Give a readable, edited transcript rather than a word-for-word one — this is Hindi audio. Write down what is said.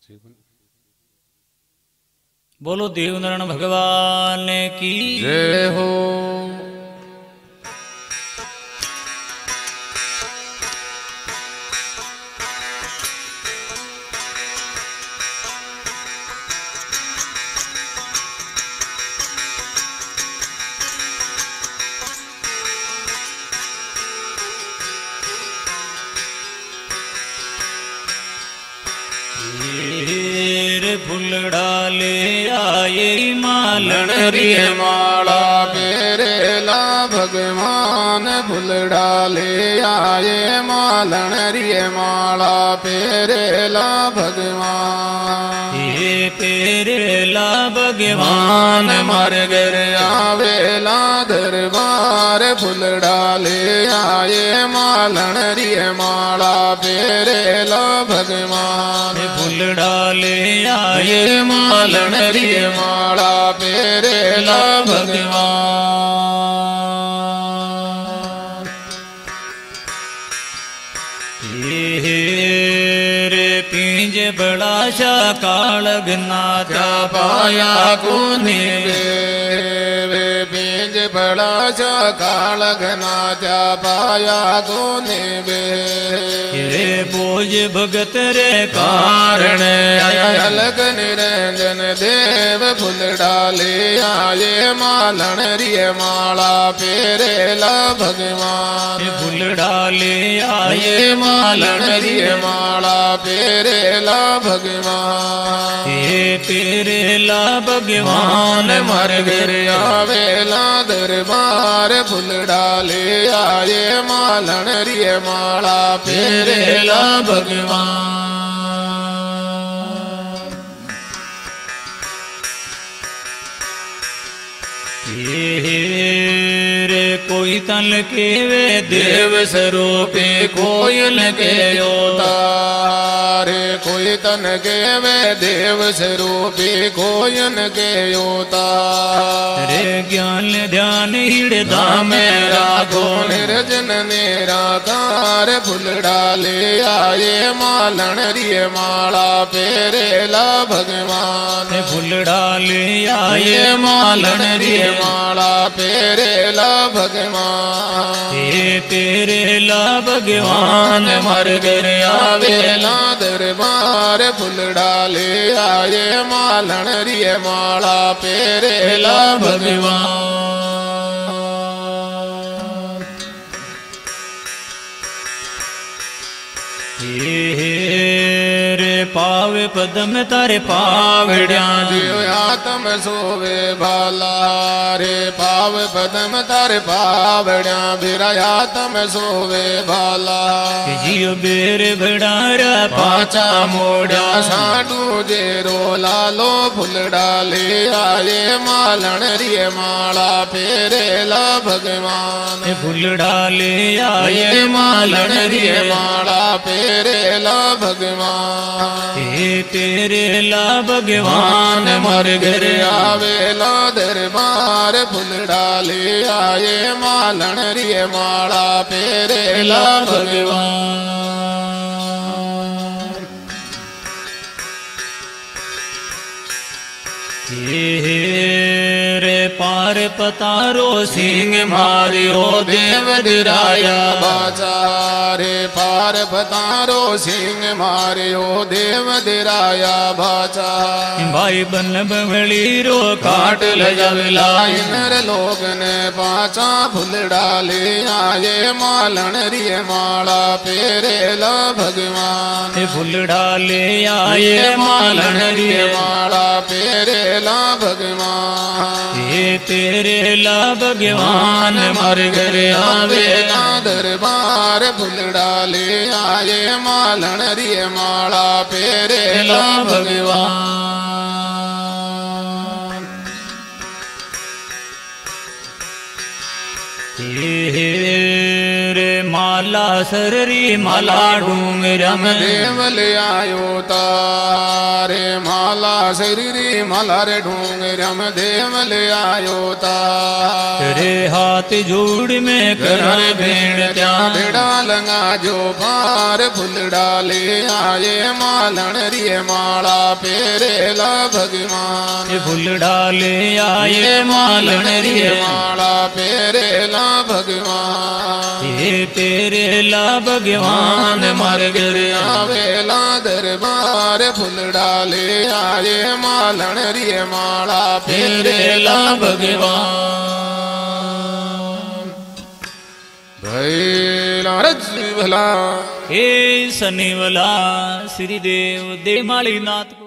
बोलो देवनारायण भगवान की जय हो। फूल डाले आए मालन री माला पेरेला भगवान फूल डाले आए मालन री माला पेरेला भगवान। ये पेरेला भगवान मान मर घर आवेला दरबार फूल डाले आए मालन री माला पेरेला भगवान। फूल डाले आए ये मालन री माला पेरेला भगवान। ये रे पींज बड़ा सा कालग नाचा पाया कोने वे बीज बड़ा सा कालग नाचा पाया कोने वे। रे बोझ भगत रे कारण अलग निरंजन देव फूल डाले आए मालन री माला पेरेला भगवान। फूल डाले आए ये मालन री माला पेरेला भगवान। ये पेरेला भगवान मर घर आवेला दरबार फूल डाले आए मालन री माला पेरेला भगवान। ये रे कोई तल के वे देव स्वरूपे कोयल के योतारे कोई तन के वे देव स्वरूपी कोयन के योतार। रे ज्ञान ध्यान हृदय में राखो निर्जन निराकार फूल डाले आए मालन री माला पेरेला भगवान। फूल डाले आए मालन री माला पेरेला भगवान। ये पेरेला भगवान मर घर आवेला दरबार फूल डाले आए मालन री माला पेरेला भगवान। ये रे पावे पदम तारे पावड़िया जो आत्म सोवे भाला रे पाव पदम तारे पावड़िया बिरा आत्म सोवे भाला। जियो बेर भड़ारा पाचा मोड़ा साडू जेरो लालो फूल डाले आए मालन री माला पेरेला भगवान। फूल डाले आए मालन री माला पेरेला भगवान। हे पेरेला भगवान मर घर आवेला दरबार फूल डाले आए मालन री माला पेरेला भगवान। ये रे पार पतारो सिंह मारियो देव दिराया बाचा रे पार पतारो सिंह मारियो देव दिराया बाचा। भाई बन बवली रो काट लजवला इनर लोग ने पाचा फूल डाले आए मालन री माला पेरेला भगवान। फूल डाले आए मालन री माला पेरेला भगवान। ये पेरेला भगवान मर घर आवेला दरबार फूल डाले आए मालन री माला पेरेला भगवान। ये रे माल माला सररी माला डूंगरा में देव ले आयो तारे माला शरीरी माला रे ढूंगरा में देव ले आयो तार तेरे हाथ जोड़ में कर भेड़ त्या भेड़ा लंगा जो पार फूल डाले आए मालन रिये माला पेरेला भगवान फूल डाले आए मालन रिये माला पेरेला भगवान ये पेरेला भगवान मार घर आवेला दरबार फूल डाले आए मालन रिये माला पेरेला भगवान भैला रज भला हे शनिवला श्री देव देमाली नाथ को